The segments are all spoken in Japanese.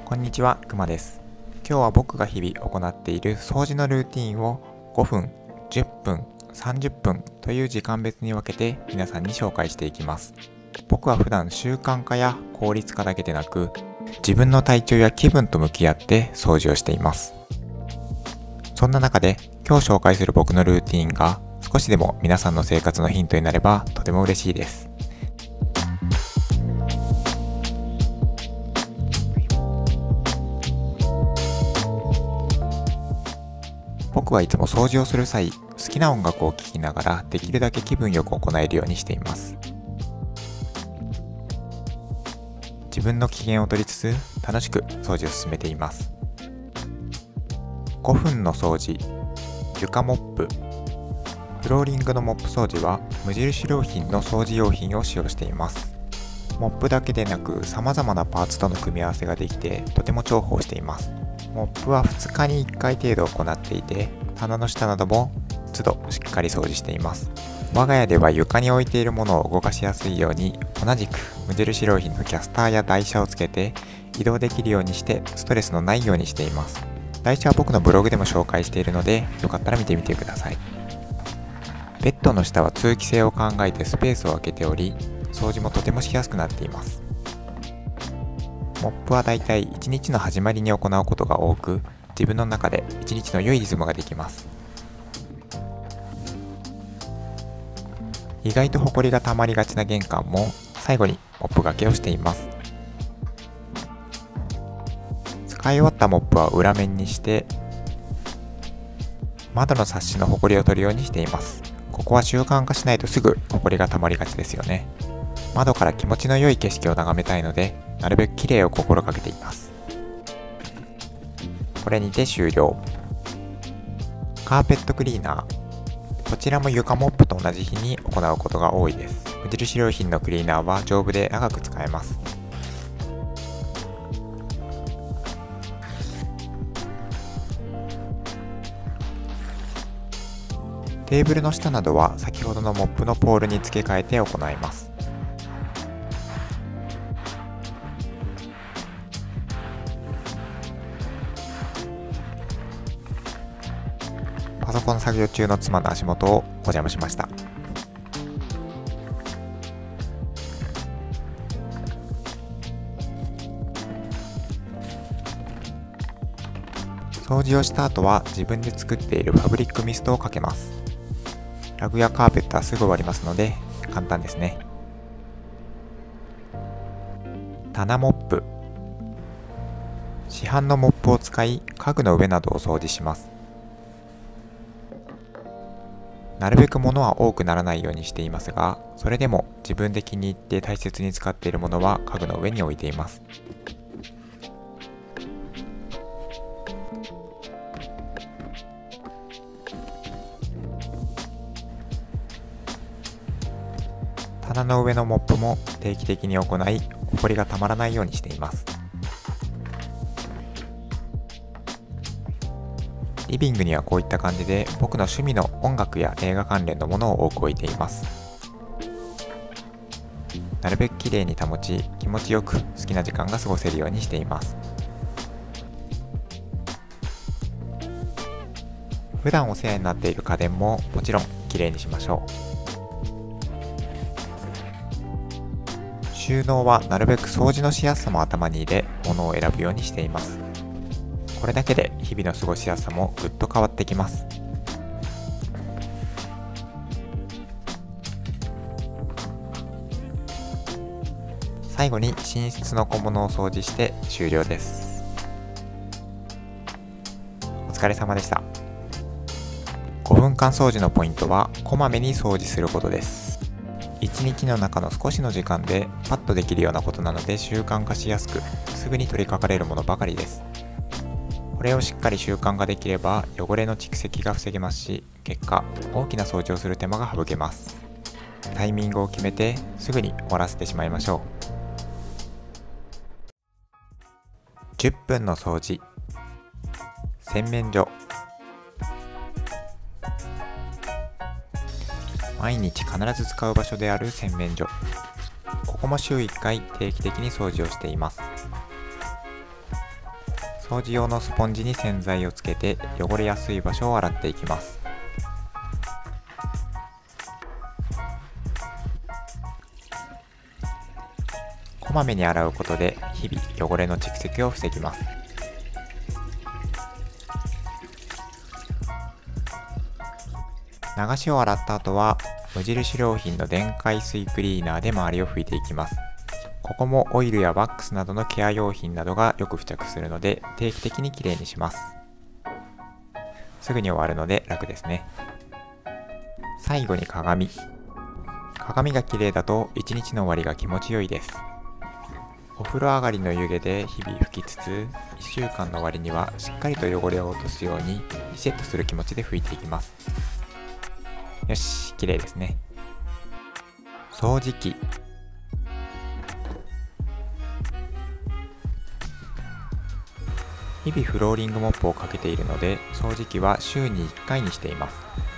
こんにちは、くまです。今日は僕が日々行っている掃除のルーティンを5分、10分、30分という時間別に分けて皆さんに紹介していきます。僕は普段習慣化や効率化だけでなく、自分の体調や気分と向き合って掃除をしています。そんな中で今日紹介する僕のルーティンが少しでも皆さんの生活のヒントになればとても嬉しいです。僕はいつも掃除をする際、好きな音楽を聴きながらできるだけ気分よく行えるようにしています。自分の機嫌を取りつつ楽しく掃除を進めています。5分の掃除、床モップ、フローリングのモップ掃除は無印良品の掃除用品を使用しています。モップだけでなく様々なパーツとの組み合わせができてとても重宝しています。モップは2日に1回程度行っていて、棚の下なども都度しっかり掃除しています。我が家では床に置いているものを動かしやすいように、同じく無印良品のキャスターや台車をつけて移動できるようにしてストレスのないようにしています。台車は僕のブログでも紹介しているので、よかったら見てみてください。ベッドの下は通気性を考えてスペースを空けており、掃除もとてもしやすくなっています。モップはだいたい1日の始まりに行うことが多く、自分の中で1日の良いリズムができます。意外とホコリが溜まりがちな玄関も最後にモップがけをしています。使い終わったモップは裏面にして窓のサッシのホコリを取るようにしています。ここは習慣化しないとすぐホコリが溜まりがちですよね。窓から気持ちの良い景色を眺めたいので、なるべく綺麗を心がけています。これにて終了。カーペットクリーナー。こちらも床モップと同じ日に行うことが多いです。無印良品のクリーナーは丈夫で長く使えます。テーブルの下などは先ほどのモップのポールに付け替えて行います。パソコン作業中の妻の足元をお邪魔しました。掃除をした後は自分で作っているファブリックミストをかけます。ラグやカーペットはすぐ終わりますので簡単ですね。棚モップ。市販のモップを使い家具の上などを掃除します。なるべく物は多くならないようにしていますが、それでも自分で気に入って大切に使っているものは家具の上に置いています。棚の上のモップも定期的に行い、ホコリがたまらないようにしています。リビングにはこういった感じで僕の趣味の音楽や映画関連のものを多く置いています。なるべく綺麗に保ち、気持ちよく好きな時間が過ごせるようにしています。普段お世話になっている家電ももちろん綺麗にしましょう。収納はなるべく掃除のしやすさも頭に入れ、物を選ぶようにしています。これだけで日々の過ごしやすさもぐっと変わってきます。最後に寝室の小物を掃除して終了です。お疲れ様でした。5分間掃除のポイントはこまめに掃除することです。1日の中の少しの時間でパッとできるようなことなので習慣化しやすく、すぐに取り掛かれるものばかりです。これをしっかり習慣化できれば汚れの蓄積が防げますし、結果大きな掃除をする手間が省けます。タイミングを決めてすぐに終わらせてしまいましょう。10分の掃除。洗面所。毎日必ず使う場所である洗面所。ここも週1回定期的に掃除をしています。 掃除用のスポンジに洗剤をつけて汚れやすい場所を洗っていきます。こまめに洗うことで日々汚れの蓄積を防ぎます。流しを洗った後は無印良品の電解水クリーナーで周りを拭いていきます。ここもオイルやワックスなどのケア用品などがよく付着するので定期的にきれいにします。すぐに終わるので楽ですね。最後に鏡がきれいだと一日の終わりが気持ちよいです。お風呂上がりの湯気で日々拭きつつ、1週間の終わりにはしっかりと汚れを落とすようにリセットする気持ちで拭いていきます。よし、綺麗ですね。掃除機。日々フローリングモップをかけているので、掃除機は週に1回にしています。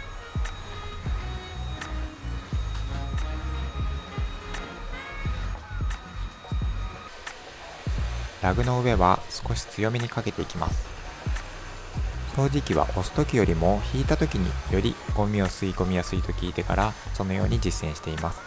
ラグの上は少し強めにかけていきます。掃除機は押す時よりも引いた時によりゴミを吸い込みやすいと聞いてからそのように実践しています。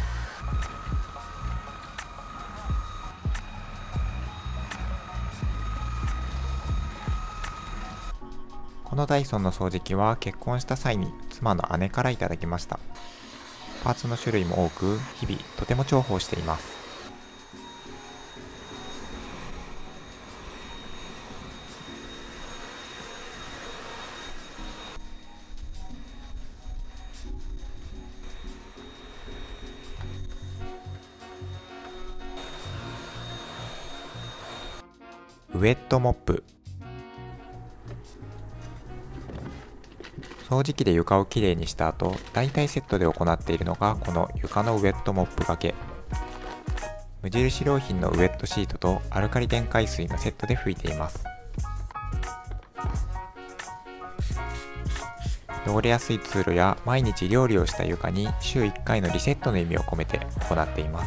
このダイソンの掃除機は結婚した際に妻の姉からいただきました。パーツの種類も多く日々とても重宝しています。ウェットモップ。掃除機で床をきれいにした後、大体セットで行っているのがこの床のウェットモップがけ。無印良品のウェットシートとアルカリ電解水のセットで拭いています。汚れやすい通路や毎日料理をした床に週1回のリセットの意味を込めて行っています。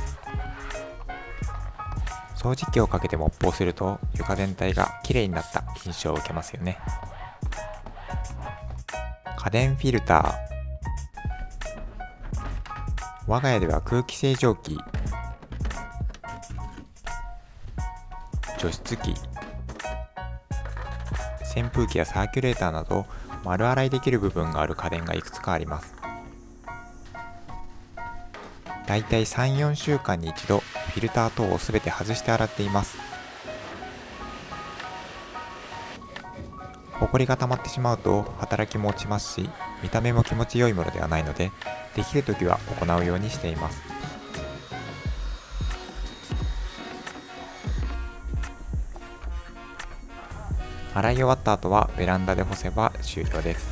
掃除機をかけてモップをすると床全体がきれいになった印象を受けますよね。家電フィルター。我が家では空気清浄機、除湿機、扇風機やサーキュレーターなど丸洗いできる部分がある家電がいくつかあります。だいたい 3,4 週間に一度フィルター等をすべて外して洗っています。ほこりが溜まってしまうと働きも落ちますし、見た目も気持ち良いものではないので、できるときは行うようにしています。洗い終わった後はベランダで干せば終了です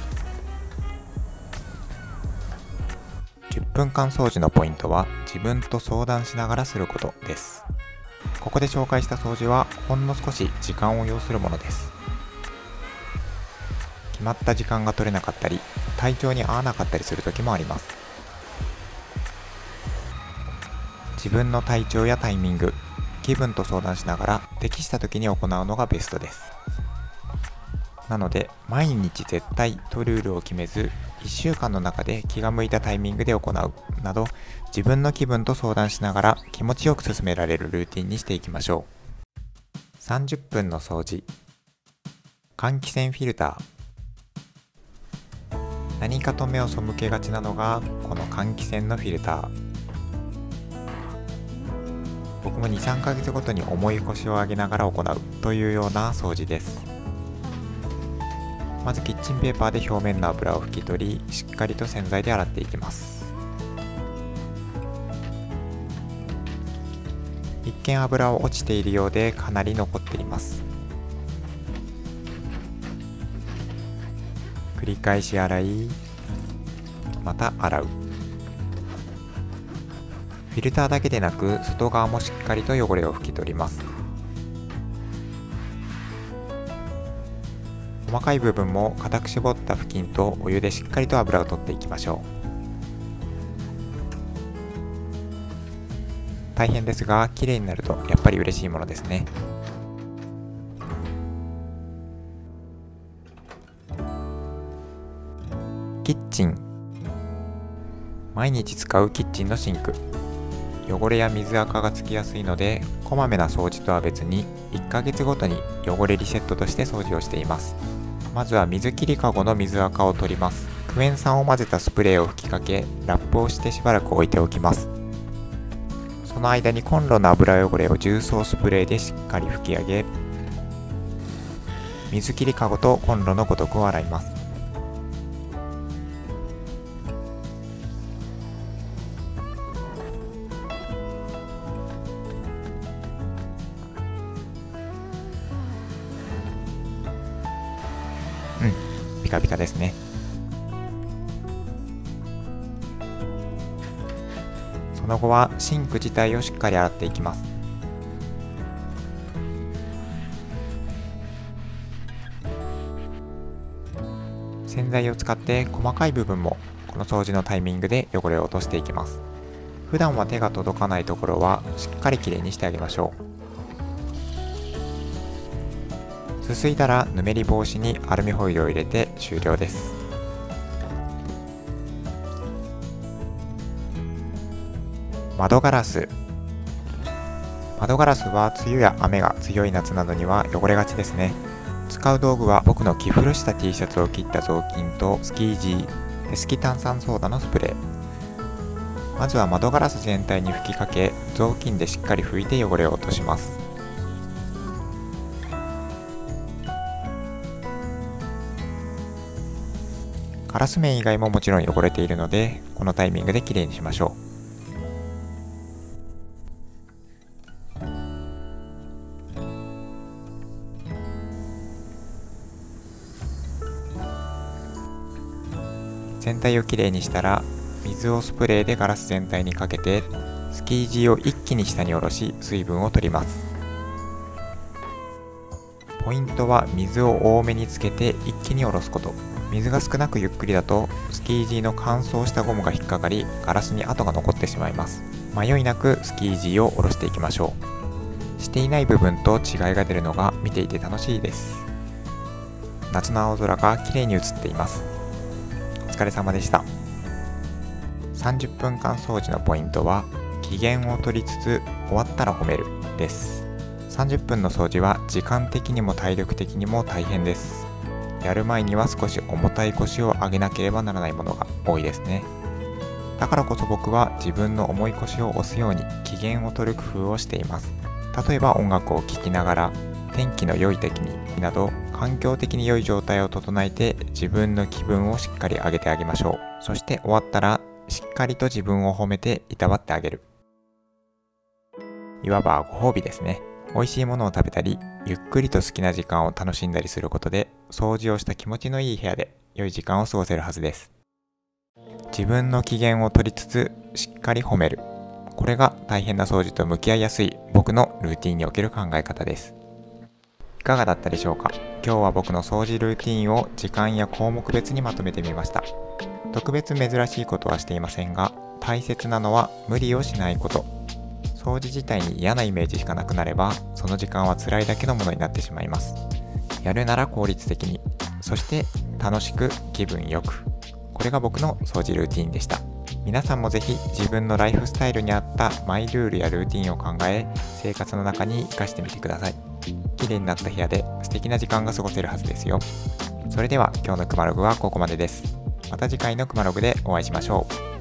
。10分間掃除のポイントは自分と相談しながらすることです。ここで紹介した掃除はほんの少し時間を要するものです。決まった時間が取れなかったり、体調に合わなかったりする時もあります。自分の体調やタイミング、気分と相談しながら適した時に行うのがベストです。なので毎日絶対とルールを決めず、1週間の中で気が向いたタイミングで行うなど、自分の気分と相談しながら気持ちよく進められるルーティンにしていきましょう。30分の掃除。換気扇フィルター。何かと目を背けがちなのがこの換気扇のフィルター。僕も 2,3 ヶ月ごとに重い腰を上げながら行うというような掃除です。まずキッチンペーパーで表面の油を拭き取り、しっかりと洗剤で洗っていきます。一見油は落ちているようでかなり残っています。繰り返し洗い、また洗う。フィルターだけでなく外側もしっかりと汚れを拭き取ります。細かい部分も固く絞った布巾とお湯でしっかりと油を取っていきましょう。大変ですが綺麗になるとやっぱり嬉しいものですね。 キッチン。毎日使うキッチンのシンク。汚れや水垢がつきやすいので、こまめな掃除とは別に1ヶ月ごとに汚れリセットとして掃除をしています。まずは水切りかごの水垢を取ります。クエン酸を混ぜたスプレーを吹きかけ、ラップをしてしばらく置いておきます。その間にコンロの油汚れを重曹スプレーでしっかり拭き上げ、水切りかごとコンロのごとくを洗います。ピカピカですね。その後はシンク自体をしっかり洗っていきます。洗剤を使って細かい部分もこの掃除のタイミングで汚れを落としていきます。普段は手が届かないところはしっかりきれいにしてあげましょう。すすいだらぬめり防止にアルミホイルを入れて終了です。窓ガラス。窓ガラスは梅雨や雨が強い夏などには汚れがちですね。使う道具は僕の着古した T シャツを切った雑巾とスキージー、スキ炭酸ソーダのスプレー。まずは窓ガラス全体に吹きかけ、雑巾でしっかり拭いて汚れを落とします。ガラス面以外ももちろん汚れているので、このタイミングできれいにしましょう。全体をきれいにしたら、水をスプレーでガラス全体にかけて、スキージーを一気に下に下ろし、水分を取ります。ポイントは水を多めにつけて一気に下ろすこと。水が少なくゆっくりだとスキージーの乾燥したゴムが引っかかり、ガラスに跡が残ってしまいます。迷いなくスキージーを下ろしていきましょう。していない部分と違いが出るのが見ていて楽しいです。夏の青空が綺麗に映っています。お疲れ様でした。30分間掃除のポイントは、機嫌を取りつつ終わったら褒めるです。30分の掃除は時間的にも体力的にも大変です。やる前には少し重たい腰を上げなければならないものが多いですね。だからこそ僕は自分の重い腰を押すように機嫌を取る工夫をしています。例えば音楽を聴きながら、天気の良い時になど環境的に良い状態を整えて自分の気分をしっかり上げてあげましょう。そして終わったらしっかりと自分を褒めていたわってあげる。いわばご褒美ですね。美味しいものを食べたり、ゆっくりと好きな時間を楽しんだりすることで、掃除をした気持ちのいい部屋で良い時間を過ごせるはずです。自分の機嫌を取りつつ、しっかり褒める。これが大変な掃除と向き合いやすい僕のルーティンにおける考え方です。いかがだったでしょうか。今日は僕の掃除ルーティンを時間や項目別にまとめてみました。特別珍しいことはしていませんが、大切なのは無理をしないこと。掃除自体に嫌なイメージしかなくなれば、その時間は辛いだけのものになってしまいます。やるなら効率的に、そして楽しく気分よく。これが僕の掃除ルーティンでした。皆さんもぜひ自分のライフスタイルに合ったマイルールやルーティンを考え、生活の中に活かしてみてください。綺麗になった部屋で素敵な時間が過ごせるはずですよ。それでは今日のクマログはここまでです。また次回のクマログでお会いしましょう。